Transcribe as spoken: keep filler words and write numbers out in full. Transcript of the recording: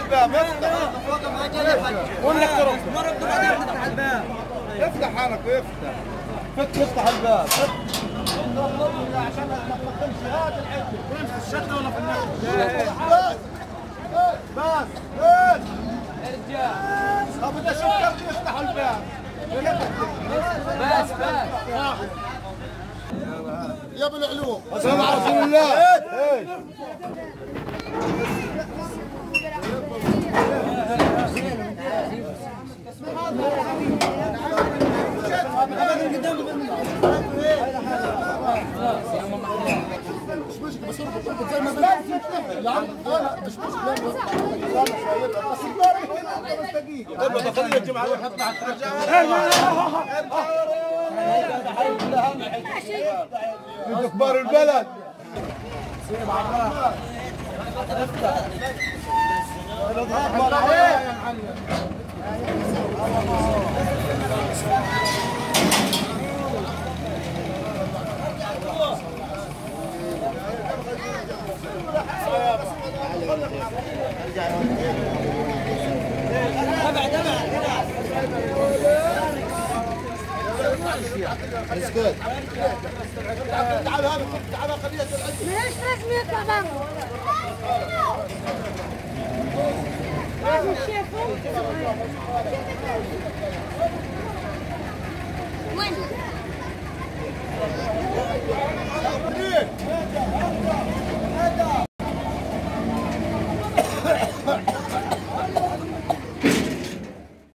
الباب افتح. ولا ترد مرة بعدين افتح الباب. افتح حالك وافتح. فك افتح الباب. عشان ما تقدمش هات العده. وين في الشده ولا في النار؟ بس بس بس رجال. طب اذا شكرت افتحوا الباب. بس بس يا ابو العلوم. السلام على رسول الله. مش مشكلة بس انا زي ما بدي يا عم انا مش مشكلة بس خمس دقيقة طب بخلي الجمعة يطلع انتوا كبار البلد سيب عمار افتح اضغط يا معلم اسكت تعال هذا تعال خليها تلعب ليش لازم يطلع برا لازم شايفهم وين